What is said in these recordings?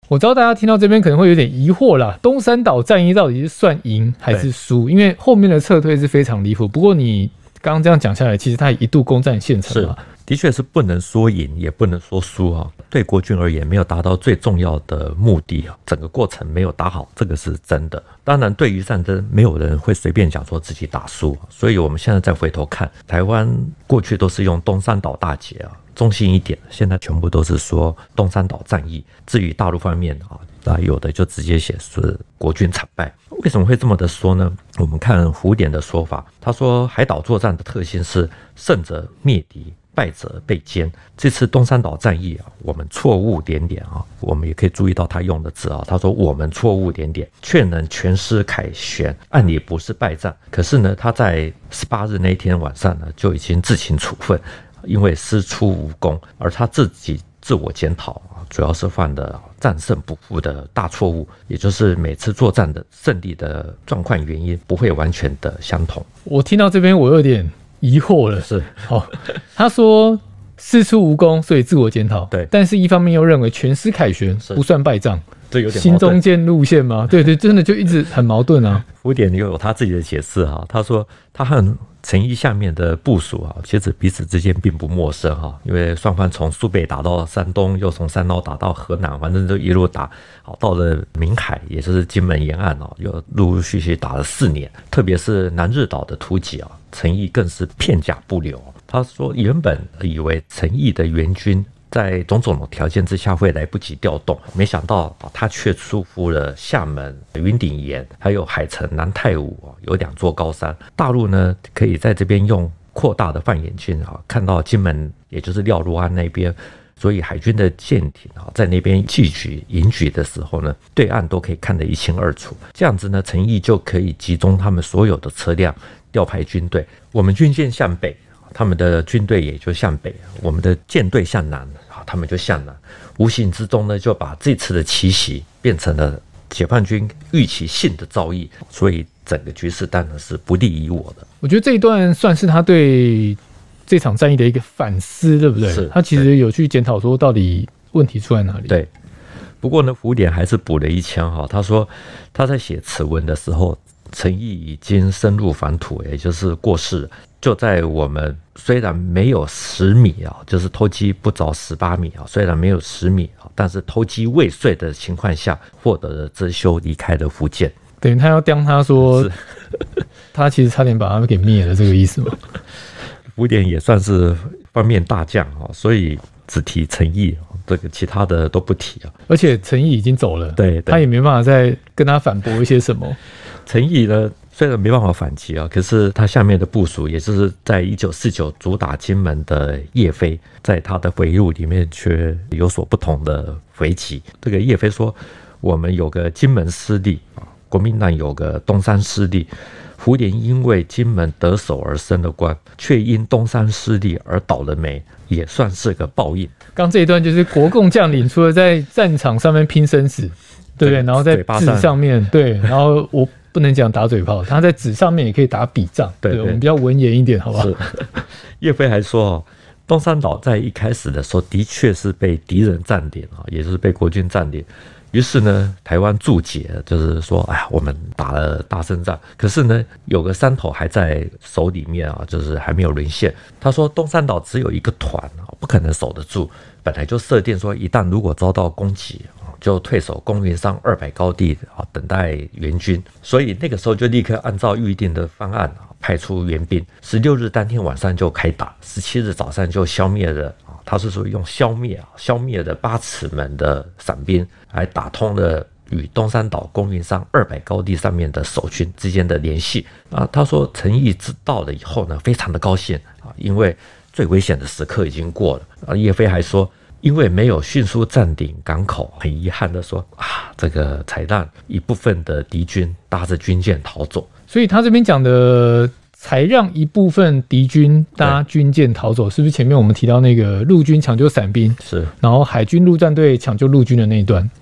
我知道大家听到这边可能会有点疑惑啦，东山岛战役到底是算赢还是输？因为后面的撤退是非常离谱。不过你刚刚这样讲下来，其实他一度攻占县城嘛， 的确是不能说赢，也不能说输啊。对国军而言，没有达到最重要的目的啊，整个过程没有打好，这个是真的。当然，对于战争，没有人会随便讲说自己打输，所以我们现在再回头看，台湾过去都是用东山岛大捷啊。中性一点，现在全部都是说东山岛战役。至于大陆方面啊，有的就直接写是国军惨败。为什么会这么的说呢？我们看胡碘的说法，他说海岛作战的特性是胜者灭敌，败者被歼。这次东山岛战役啊，我们错误点点啊，我们也可以注意到他用的字啊，他说我们错误点点，却能全师凯旋。按理不是败战，可是呢，他在18日那一天晚上呢，就已经自行处分。因为师出无功，而他自己自我检讨，主要是犯的战胜不负的大错误，也就是每次作战的胜利的状况原因不会完全的相同。 我听到这边我有点疑惑了， 是他说师出无功，所以自我检讨， 对， 但是一方面又认为全师凯旋不算败仗。 这有点新中间路线吗？对对，真的就一直很矛盾啊。 胡碘又有他自己的解释哈，他说他和陈毅下面的部属啊，其实彼此之间并不陌生哈，因为双方从苏北打到山东，又从山东打到河南，反正就一路打，好到了闽海，也就是金门沿岸哦，又陆陆续续打了4年，特别是南日岛的突击啊，陈毅更是片甲不留。他说原本以为陈毅的援军在种种的条件之下会来不及调动，没想到他却疏忽了厦门、云顶岩还有海城、南太武有2座高山。大陆呢可以在这边用扩大的放眼镜看到金门，也就是廖陆安那边，所以海军的舰艇在那边寄举迎举的时候呢，对岸都可以看得一清二楚。这样子呢，陈毅就可以集中他们所有的车辆，调派军队。我们军舰向北，他们的军队也就向北，我们的舰队向南，他们就向南。无形之中呢，就把这次的奇袭变成了解放军预期性的造诣，所以整个局势当然是不利于我的。 我觉得这一段算是他对这场战役的一个反思，对不对？他其实有去检讨说到底问题出在哪里。 对。不过呢，胡碘还是补了一枪哈，他说他在写此文的时候，陈毅已经深入凡土，也就是过世了。就在我们虽然没有10米啊，就是偷鸡不着18米啊，虽然没有10米啊，但是偷鸡未遂的情况下，获得了遮羞，离开了福建。 等于他要刁他说，他其实差点把他们给灭了，这个意思吗？ 胡碘也算是方面大将啊，所以只提陈毅，这个其他的都不提啊。 而且陈毅已经走了，对，他也没办法再跟他反驳一些什么。 陈毅呢，虽然没办法反击啊，可是他下面的部属，也就是在1949主打金门的叶飞，在他的回忆录里面却有所不同的回击。这个叶飞说，我们有个金门失利，国民党有个东山失利，胡碘因为金门得手而升了官，却因东山失利而倒了霉，也算是个报应。 刚这一段就是国共将领除了在战场上面拼生死，对不对？然后在纸上面，对，然后我不能讲打嘴炮，他在纸上面也可以打笔仗，对，我们比较文言一点，好不好？ 叶飞还说，东山岛在一开始的时候的确是被敌人占领，也就是被国军占领。于是呢，台湾注解就是说，哎呀，我们打了大胜仗，可是呢，有个山头还在手里面啊，就是还没有沦陷。他说，东山岛只有一个团，不可能守得住。本来就设定说，一旦如果遭到攻击，就退守公云山200高地等待援军。所以那个时候就立刻按照预定的方案派出援兵。16日当天晚上就开打，17日早上就消灭了。他是说用消灭的8尺门的伞兵，来打通了与东山岛公云山200高地上面的守军之间的联系。他说陈毅知道了以后呢，非常的高兴，因为最危险的时刻已经过了。叶飞还说，因为没有迅速占领港口，很遗憾的说这个才让一部分的敌军搭着军舰逃走。 所以他这边讲的才让一部分敌军搭军舰逃走，是不是前面我们提到那个陆军抢救伞兵， 是， 然后海军陆战队抢救陆军的那一段？ 对，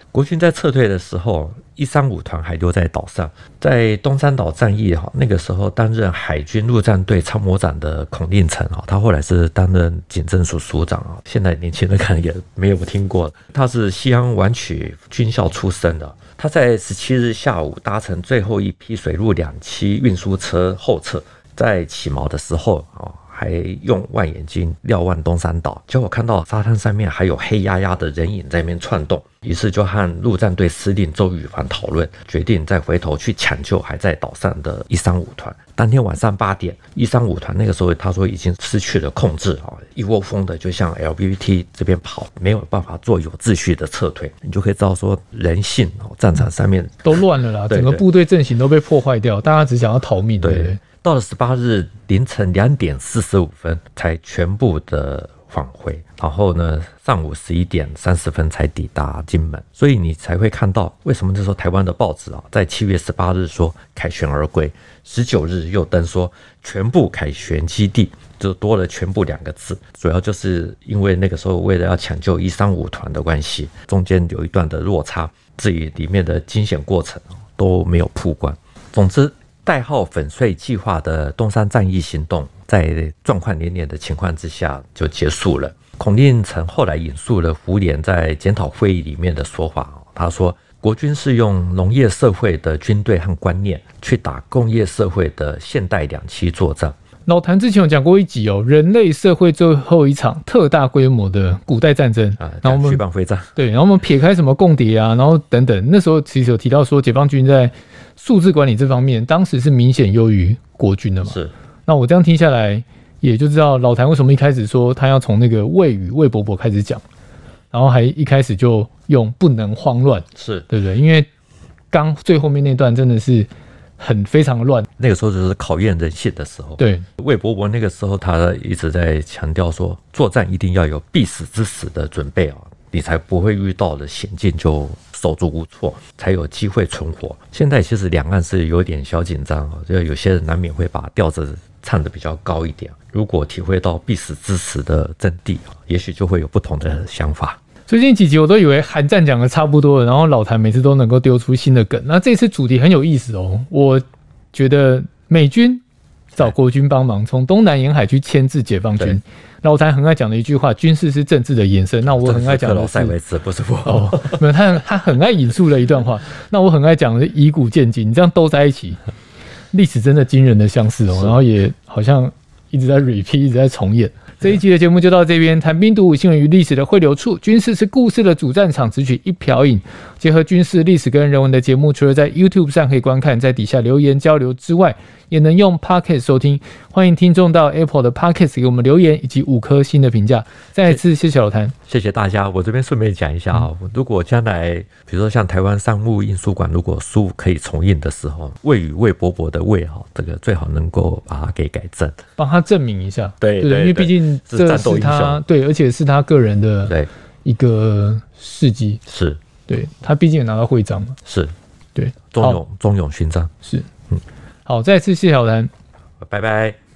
国军在撤退的时候，135团还留在岛上。在东山岛战役那个时候担任海军陆战队参谋长的孔令成，他后来是担任警政署署长，现在年轻人可能也没有听过。他是西安湾曲军校出身的，他在17日下午搭乘最后一批水陆两栖运输车后撤，在起锚的时候还用望远镜瞭望东山岛，结果看到沙滩上面还有黑压压的人影在那边窜动，于是就和陆战队司令周宇凡讨论，决定再回头去抢救还在岛上的135团。当天晚上8点，135团那个时候他说已经失去了控制，一窝蜂的就向 LBT 这边跑，没有办法做有秩序的撤退。你就可以知道说人性战场上面都乱了啦，整个部队阵型都被破坏掉，大家只想要逃命。对， 到了18日凌晨2点45分才全部的返回，然后呢上午11点30分才抵达金门。所以你才会看到为什么那时候台湾的报纸在7月18日说凯旋而归，19日又登说全部凯旋基地，就多了全部2个字，主要就是因为那个时候为了要抢救135团的关系，中间有一段的落差，至于里面的惊险过程都没有曝光。总之代号粉碎计划的东山战役行动在状况连连的情况之下就结束了。孔令成后来引述了胡琏在检讨会议里面的说法，他说国军是用农业社会的军队和观念去打工业社会的现代两栖作战。 老谭之前有讲过一集人类社会最后一场特大规模的古代战争然后我们会战， 对，然后我们撇开什么共谍然后等等，那时候其实有提到说解放军在数字管理这方面当时是明显优于国军的嘛。 是， 那我这样听下来也就知道老谭为什么一开始说他要从那个魏语魏伯伯开始讲，然后还一开始就用不能慌乱， 是对不对？因为刚最后面那段真的是非常乱， 那个时候就是考验人性的时候。 对， 魏伯伯那个时候他一直在强调说，作战一定要有必死之时的准备你才不会遇到的险境就手足无措，才有机会存活。现在其实两岸是有点小紧张就有些人难免会把调子唱得比较高一点。如果体会到必死之时的真谛，也许就会有不同的想法。 最近几集我都以为韩战讲的差不多了，然后老谭每次都能够丢出新的梗。那这次主题很有意思我觉得美军找国军帮忙，从东南沿海去牵制解放军。老谭很爱讲的一句话，军事是政治的延伸。那我很爱讲的是克劳塞维茨，不是我没有他很爱引述了一段话。那我很爱讲的是以古鉴今，你这样都在一起，历史真的惊人的相似然后也好像一直在 repeat， 一直在重演。这一集的节目就到这边，谈兵读武，新闻与历史的汇流处，军事是故事的主战场，只取一瓢饮。结合军事、历史跟人文的节目，除了在 YouTube 上可以观看，在底下留言交流之外，也能用 Podcast 收听。欢迎听众到 Apple 的 Podcast 给我们留言以及5颗星的评价。再一次谢谢老谭， 谢谢大家。我这边顺便讲一下如果将来比如说像台湾商务印书馆如果书可以重印的时候，魏与魏伯伯的魏这个最好能够把它给改正， 帮他证明一下。 对， 因为毕竟这是他对，而且是他个人的一个事迹， 是对他毕竟也拿到徽章嘛， 是对忠勇勋章是好，再次谢谢老谭， 拜拜。